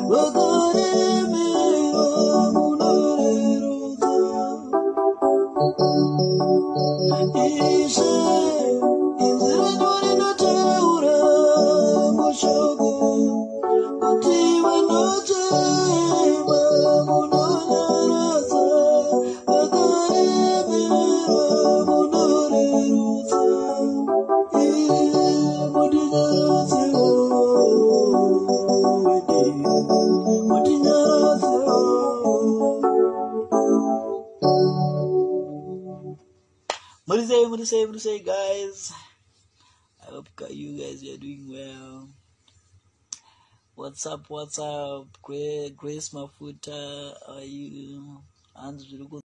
What do you say, guys? I hope you guys are doing well. What's up? Grace Mafuta, are you?